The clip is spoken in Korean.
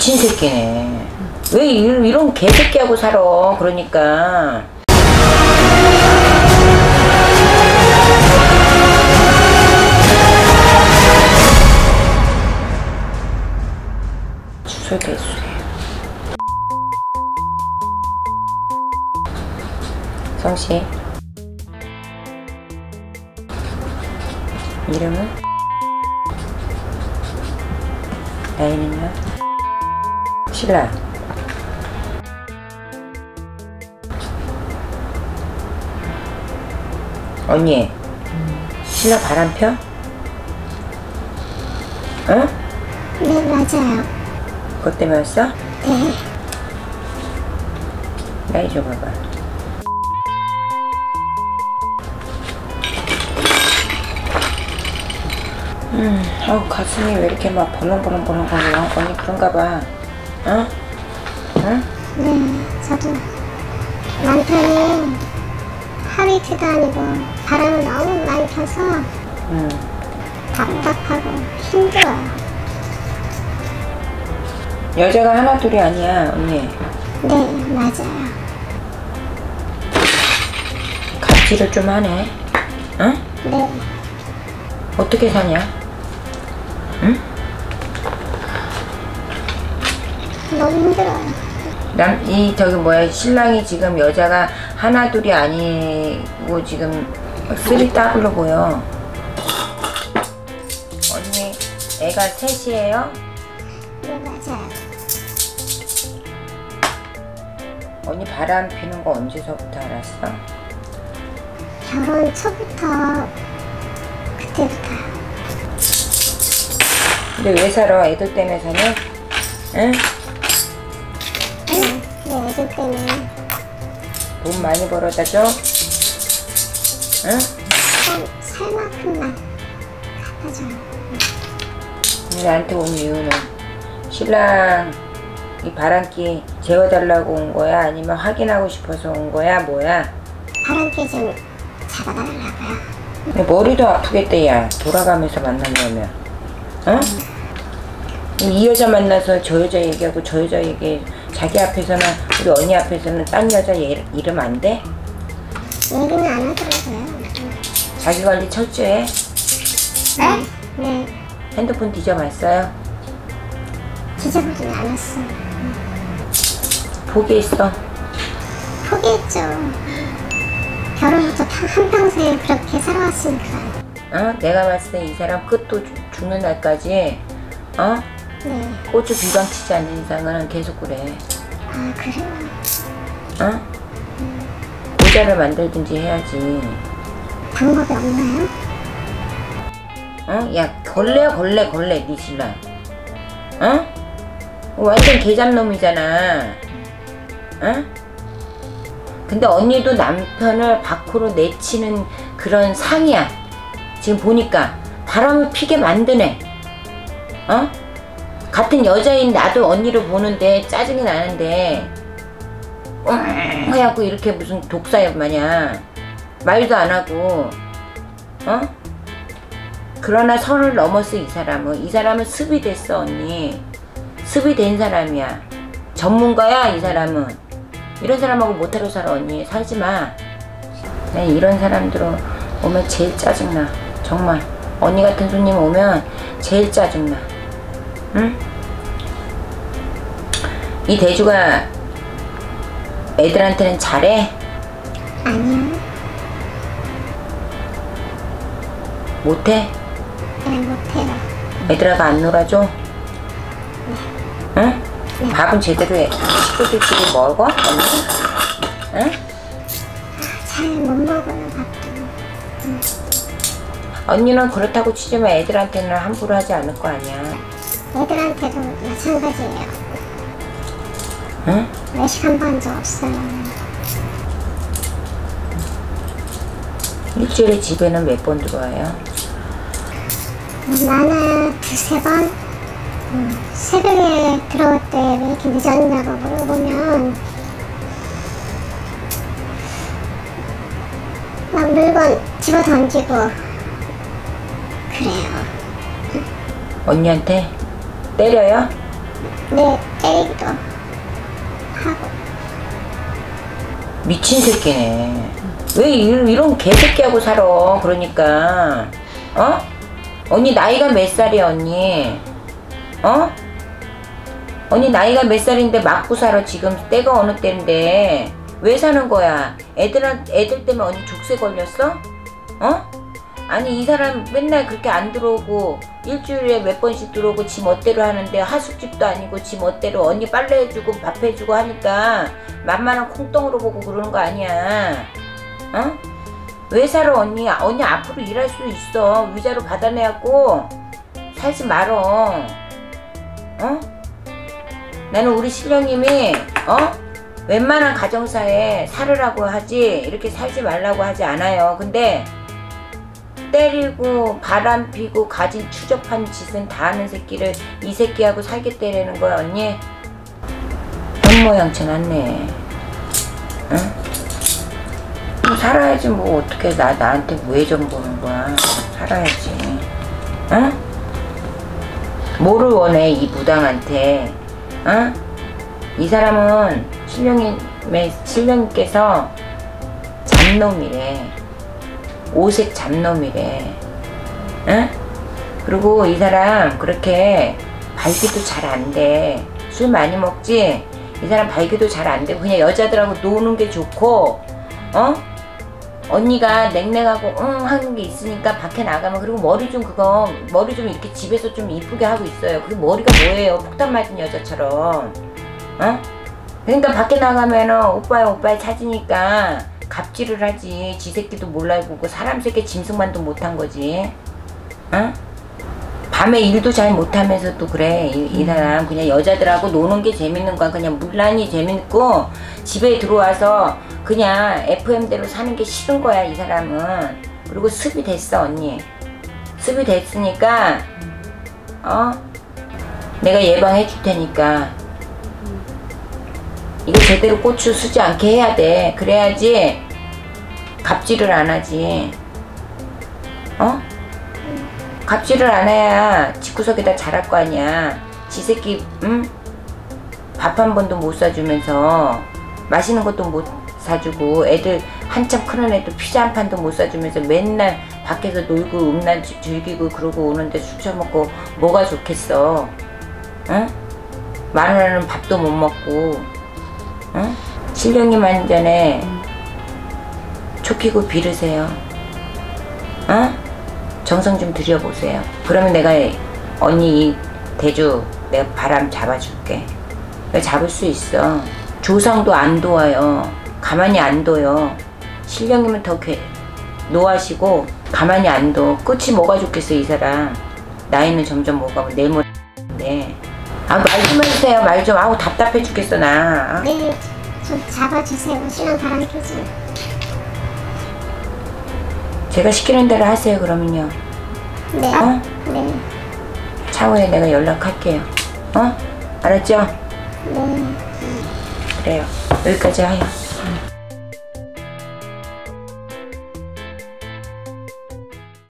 미친 새끼네. 왜 이런 개새끼하고 살아. 그러니까 주소 개수래. 성씨 이름은? 나이는요? 신랑 언니 신랑 바람 펴? 응? 네, 맞아요. 그것 때문에 왔어? 네. 나이 줘봐봐. 아우 가슴이 왜 이렇게 막 벌렁벌렁 언니 그런가 봐. 어? 응? 네, 저도 남편이 하위트도 아니고 바람을 너무 많이 펴서 답답하고 힘들어요. 여자가 하나 둘이 아니야 언니. 네, 맞아요. 갑질을 좀 하네. 응? 네. 어떻게 사냐? 응? 너무 힘들어요. 저기 뭐야 신랑이 지금 여자가 하나 둘이 아니고 지금 쓰리 더블로 보여. 언니 애가 셋이에요? 네, 맞아요. 언니 바람 피는 거 언제서부터 알았어? 결혼 초부터 그때부터요. 근데 왜 살아? 애들 때문에 사냐? 응? 네, 애들 때문에. 돈 많이 벌어다 줘? 응? 살 만큼만 갖다 줘요. 나한테 온 이유는 신랑 이 바람기 재워달라고 온 거야? 아니면 확인하고 싶어서 온 거야? 뭐야? 바람기 좀 잡아달라고요. 근데 머리도 아프겠대 야 돌아가면서 만나려면. 어? 이 여자 만나서 저 여자 얘기하고 저 여자 얘기 자기 앞에서는 우리 언니 앞에서는 딴 여자 이름 안 돼? 얘기는 안 하더라고요. 자기 관리 철저해? 네? 네. 핸드폰 뒤져봤어요? 뒤져보진 않았어요. 포기했어? 포기했죠. 결혼부터 한평생 그렇게 살아왔으니까. 어? 내가 봤을 때 이 사람 끝도 죽는 날까지 어? 네. 고추 비방 치지 않는 이상은 계속 그래. 아, 그래요? 어? 모자를 만들든지 해야지. 방법이 없나요? 어? 야 걸레 니 신랑. 어? 완전 개잡놈이잖아. 어? 근데 언니도 남편을 밖으로 내치는 그런 상이야. 지금 보니까 바람을 피게 만드네. 어? 같은 여자인 나도 언니를 보는데 짜증이 나는데 해갖고 이렇게 무슨 독사야 마냥 말도 안 하고 어? 그러나 선을 넘었어 이 사람은 습이 됐어 언니. 습이 된 사람이야. 전문가야 이 사람은. 이런 사람하고 못하러 살아 언니. 살지마. 난 이런 사람들 오면 제일 짜증나. 정말 언니 같은 손님 오면 제일 짜증나. 응? 이 대주가 애들한테는 잘해? 아니요. 못해? 네, 못해요. 애들하고 안 놀아줘? 응? 밥은 제대로 해. 식구들끼리 먹어? 언니? 응? 잘 못 먹어요, 밥도. 언니는 그렇다고 치지만 애들한테는 함부로 하지 않을 거 아니야. 애들한테도 마찬가지예요. 응? 외식 한 번 한 적 없어요. 일주일에 집에는 몇 번 들어와요? 나는 두세 번? 새벽에 들어올 때 왜 이렇게 늦었냐고 물어보면 막 물건 집어 던지고 그래요. 언니한테? 때려요? 네, 때리기도 하고. 미친 새끼네. 왜 이런 개새끼하고 살아? 그러니까 언니 나이가 몇 살이야 언니? 언니 나이가 몇 살인데 맞고 살아. 지금 때가 어느 때인데 왜 사는 거야? 애들 때문에 언니 족쇄 걸렸어? 아니 이 사람 맨날 그렇게 안 들어오고 일주일에 몇 번씩 들어오고 지 멋대로 하는데 하숙집도 아니고 지 멋대로 언니 빨래 해주고 밥 해주고 하니까 만만한 콩덩으로 보고 그러는 거 아니야? 왜 살아 언니? 언니 앞으로 일할 수 있어. 위자료 받아내갖고 살지 말어. 나는 우리 신령님이 웬만한 가정사에 살으라고 하지 이렇게 살지 말라고 하지 않아요. 근데 때리고 바람피고 가진 추접한 짓은 다 하는 새끼를 이 새끼하고 살겠다라는 거야 언니? 현모양처 났네. 살아야지 뭐 어떻게 나한테 우회전 보는 거야. 살아야지. 뭐를 원해 이 무당한테? 이 사람은 신령님께서 잡놈이래. 오색 잡놈이래. 그리고 이 사람 그렇게 발기도 잘 안 돼. 술 많이 먹지? 이 사람 발기도 잘 안 되고 그냥 여자들하고 노는 게 좋고 언니가 냉랭하고 하는 게 있으니까 밖에 나가면 그리고 머리 좀 이렇게 집에서 좀 이쁘게 하고 있어요. 그 머리가 뭐예요? 폭탄 맞은 여자처럼. 그러니까 밖에 나가면은 오빠야 찾으니까 갑질을 하지. 지 새끼도 몰라보고 사람 새끼 짐승만도 못한 거지. 밤에 일도 잘 못하면서 또 그래. 이 사람 그냥 여자들하고 노는 게 재밌는 거야. 그냥 물란히 재밌고 집에 들어와서 그냥 FM대로 사는 게 싫은 거야 이 사람은. 그리고 습이 됐어 언니. 습이 됐으니까 내가 예방해 줄 테니까 이거 제대로 고추 쓰지 않게 해야 돼. 그래야지 갑질을 안 하지. 갑질을 안 해야 집구석에다 잘할 거 아니야. 지 새끼 밥 한 번도 못 사주면서 맛있는 것도 못 사주고 애들 한참 크는 애도 피자 한 판도 못 사주면서 맨날 밖에서 놀고 음란 즐기고 그러고 오는데 술 처먹고 뭐가 좋겠어? 마누라는 밥도 못 먹고 신령님 한 잔에 초 피고 비르세요. 정성 좀 들여보세요. 그러면 내가 언니 이 대주 내가 바람 잡아줄게. 내가 잡을 수 있어. 조상도 안 도와요. 가만히 안 둬요. 신령님은 더 노하시고 가만히 안 둬. 끝이 뭐가 좋겠어 이 사람. 나이는 점점 먹어가면 내일 모레인데. 말 좀 해주세요. 말 좀. 아우 답답해 죽겠어 나. 네, 좀 잡아주세요. 신랑 바람피지. 제가 시키는 대로 하세요 그러면요. 네. 네. 차후에 내가 연락할게요. 알았죠? 네. 그래요. 여기까지 해요.